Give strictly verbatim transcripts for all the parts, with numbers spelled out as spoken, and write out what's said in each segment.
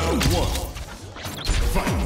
Round one. Fight.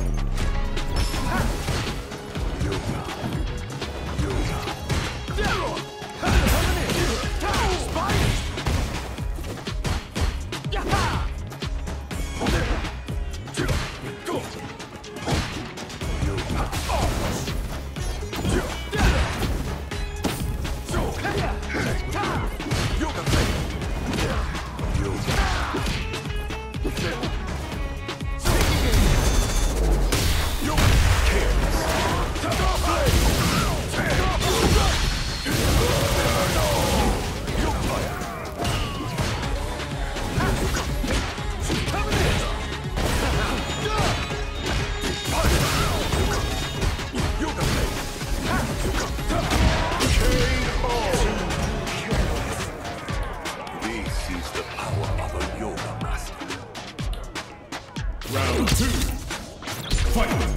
Round two. Fight.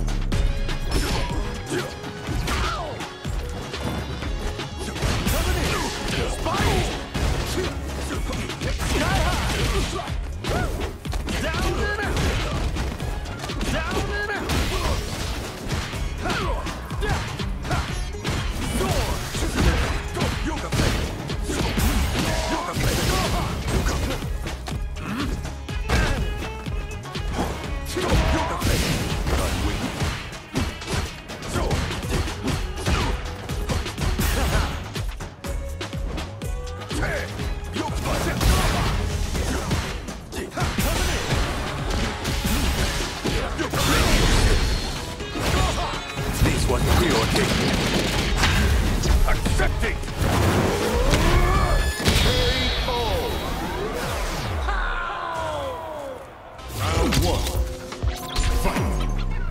What preordained. Accepting. Carry forward. Round one. Fight.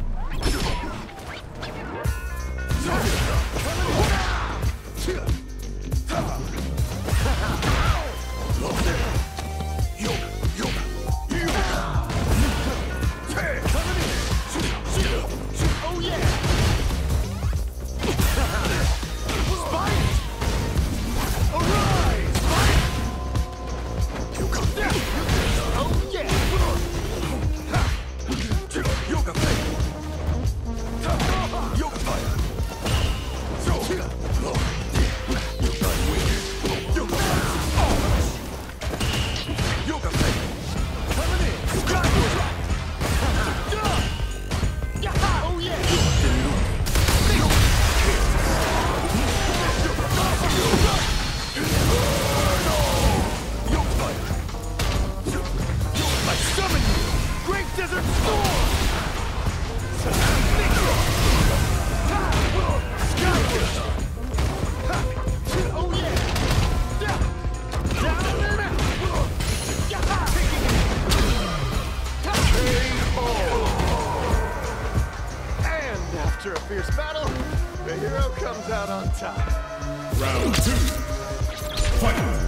After a fierce battle, the hero comes out on top. Round two. Fight.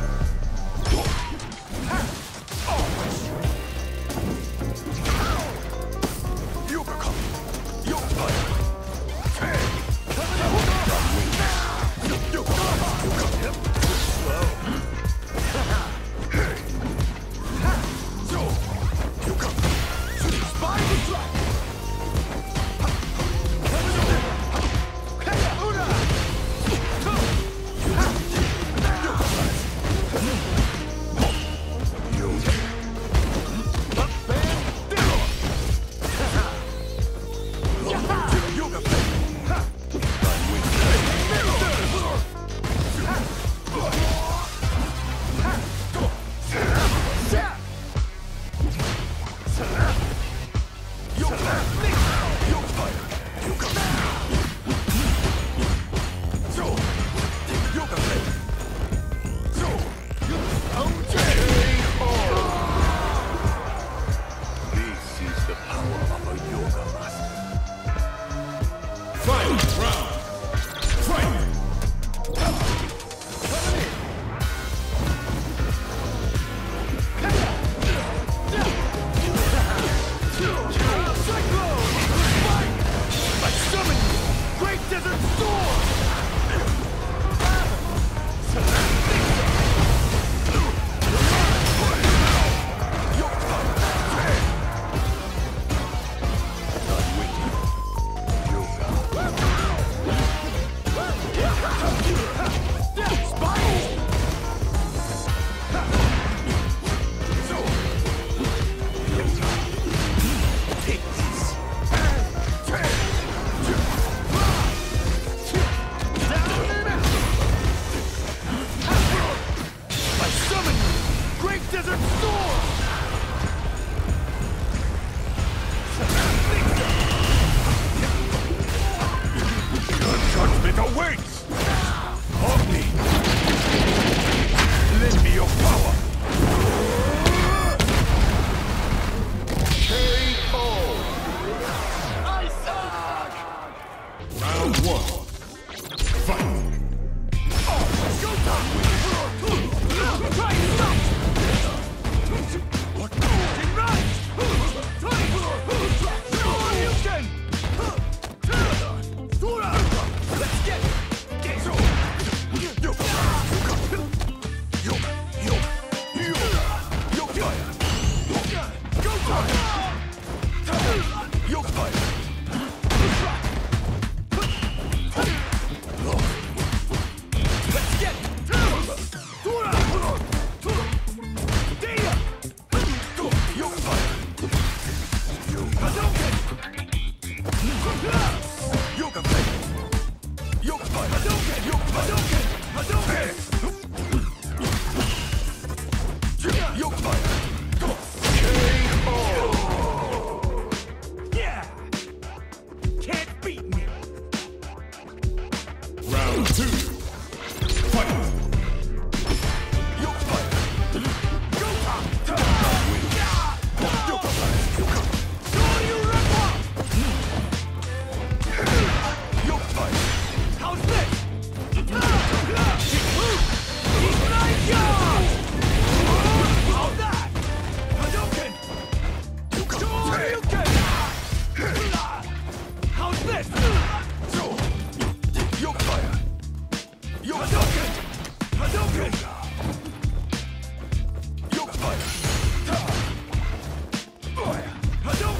Cyclone!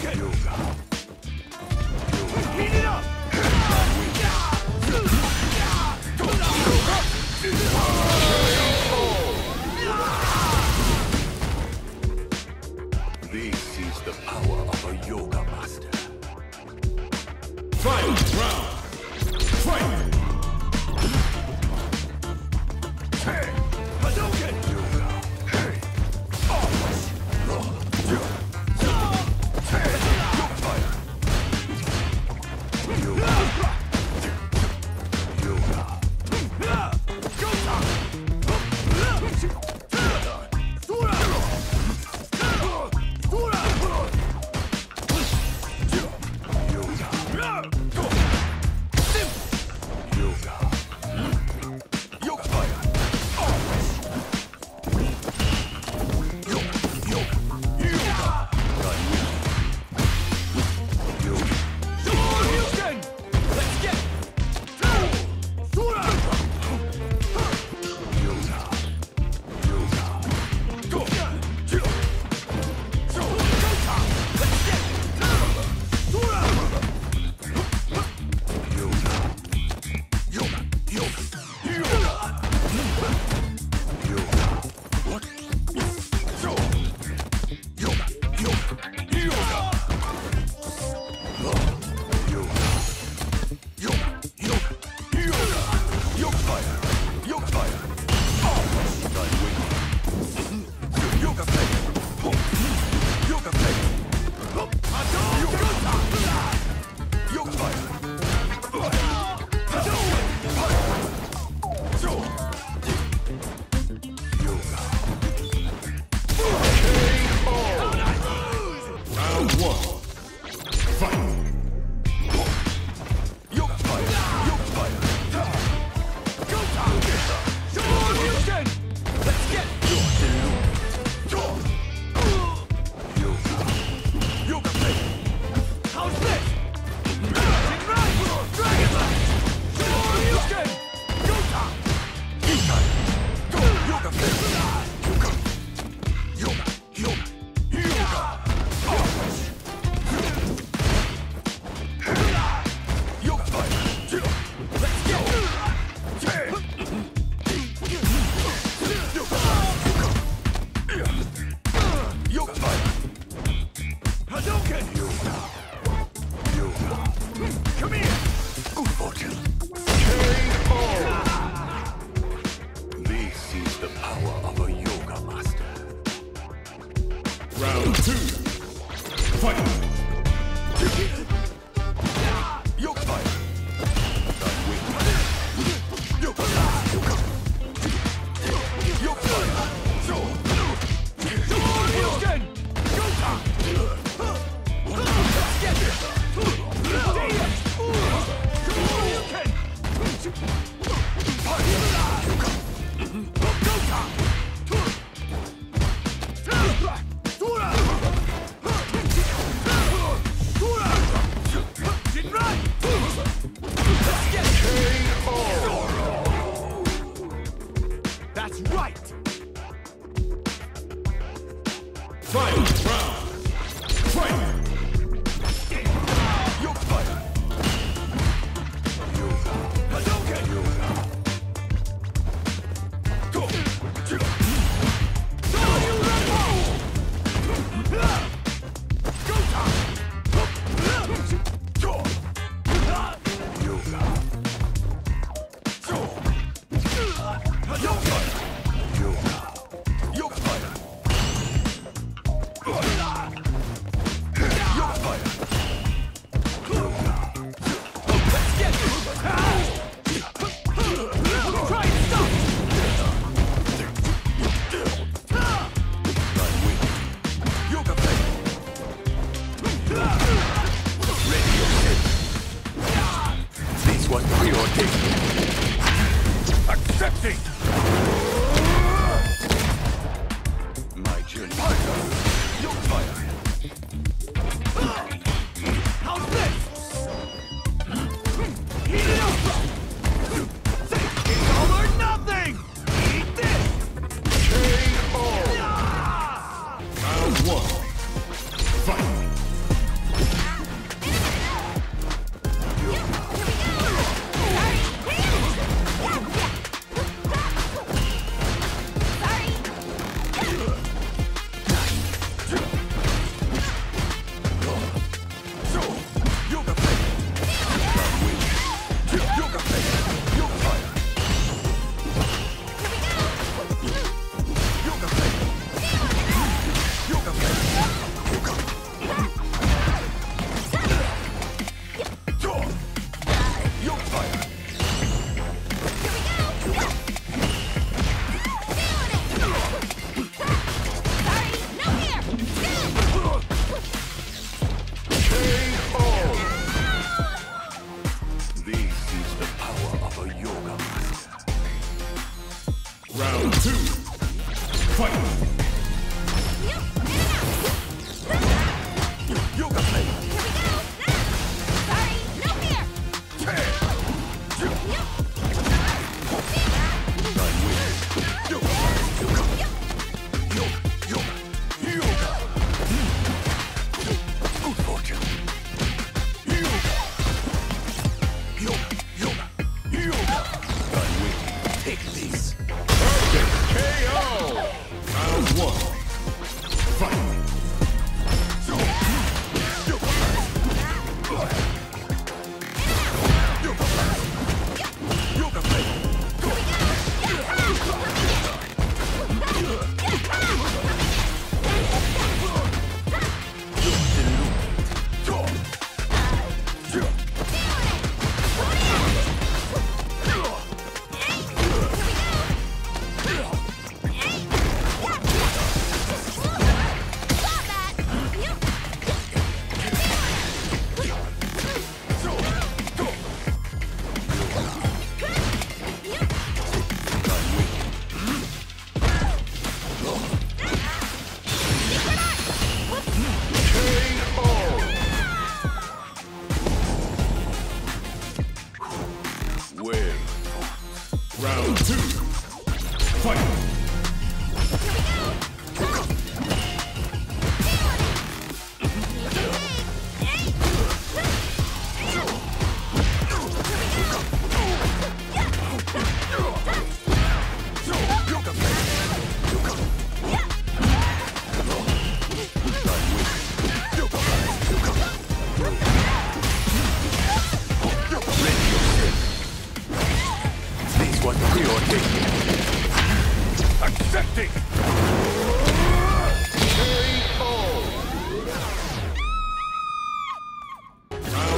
Heat it up! This is the power of a yoga master. Fight round! Fight! Hey! Hadouken! Yoga. Hey! Round two. Fight. Yoke fire. Yoke fire. Yoke fire. Houston! Go top! Get it! Go top! That's right! Fight round. Fight. Yoke fire. Yoga. Hadouken! Yoga. Go. Go top! Yoga. Hadouken! Yoga. Yoke fire. Yoke fire. Yoga. Let's get it! Try and stop! Yoga fire. Ready yourself. This was preordained. Accepting. My journey. Yoke fire. How's this? Heat it up! Say, it's all or nothing! Eat this! Round one. Fight.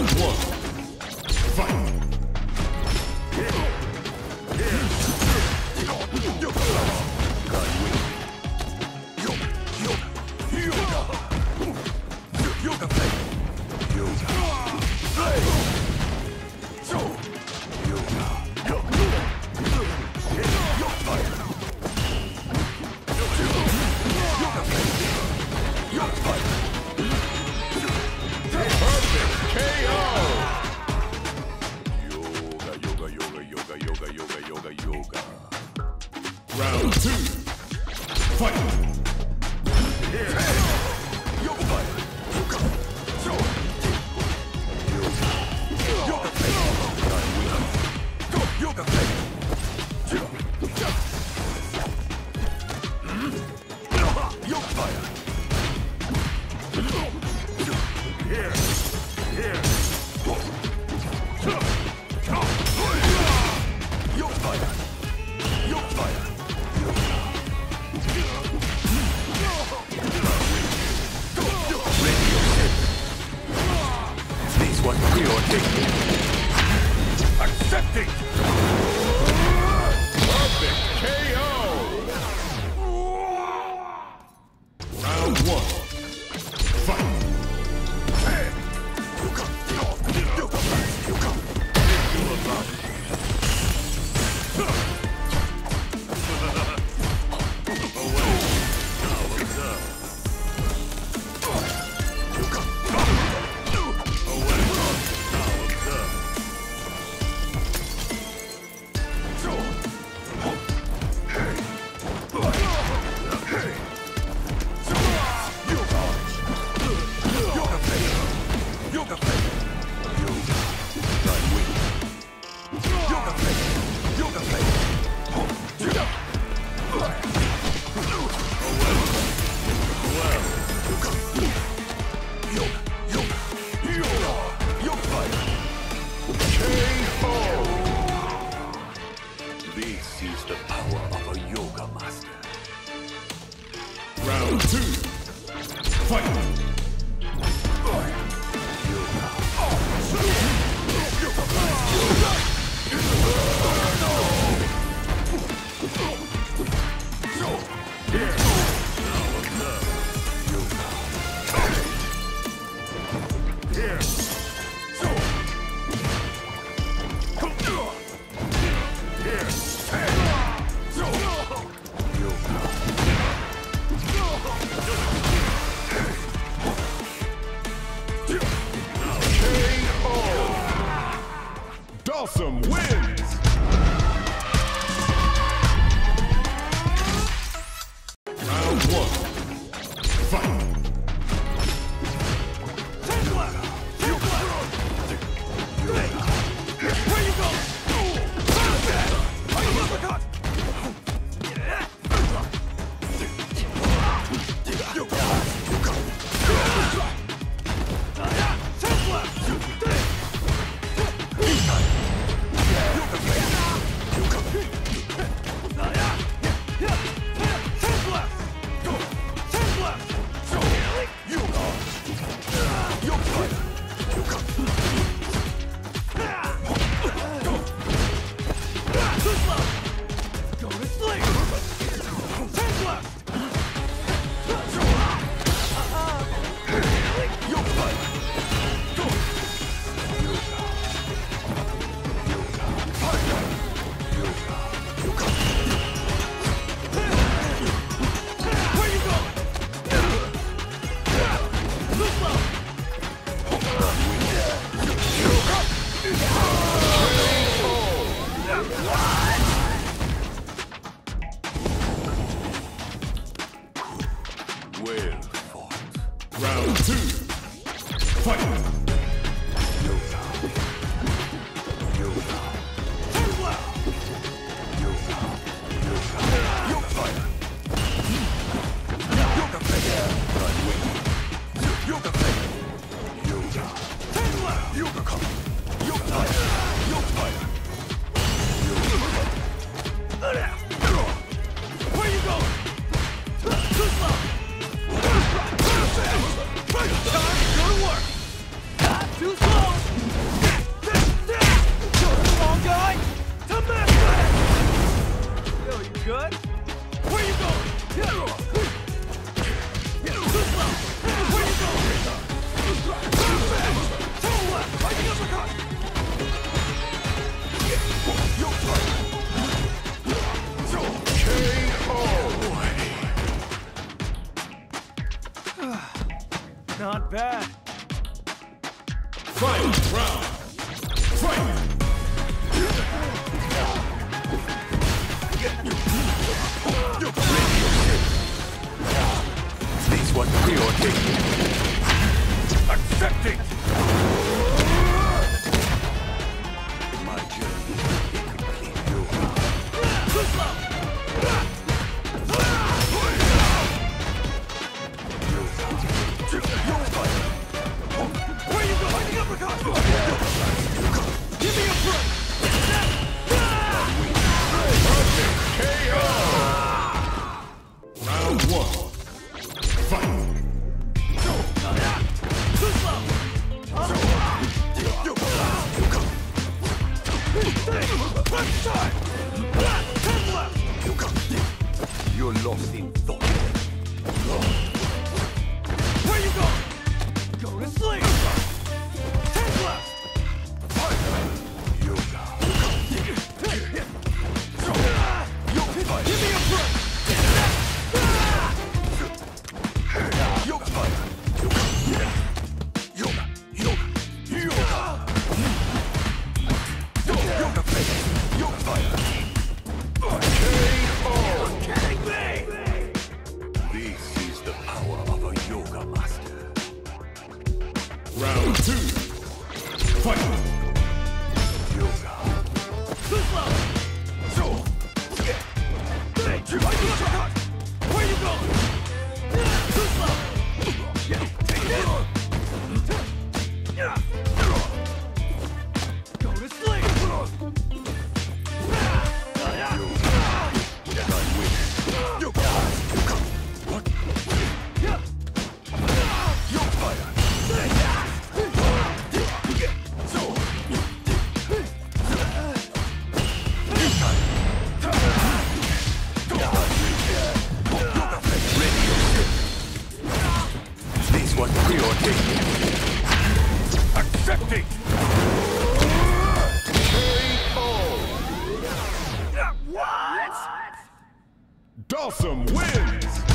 Round one. Fight. Round two. Fight. Accepting! Perfect K O! Round one. Fight. This is the power of a yoga master. Round two. Fight. Dhalsim wins! Round one. Fight. Where you go? Well fought. Round two. Fight. Yoga. Yoga. Yoga. Yoga. Yoga fire. Yoga fire. Run wing. Yoga fire. Yoga. Yoga come. Yoga fire. Yoga fire. Where you going? Too slow. Time to go to work. Not too slow. Final round. Fight! Please, what priority? Accept it! My journey is complete. Too slow! Where you go? Fighting uppercut! Give me a break! K O! Round one. Fight! Too slow! Punch time! Ten left! You're lost in thought. Where you go? Go to sleep! Ten left! Yoga. Give me a break! Yoga fight! Yoga! Yoga! Yoga! Yoga face! Yoga fire! K O! Kidding me! This is the power of a yoga master. Round two. Fight! Yoga. Too slow! So! Where you going? Too slow! Take it! Go to sleep! What? Yoga fire! So! Please, what priority? Accept it! K O! What? Dhalsim wins!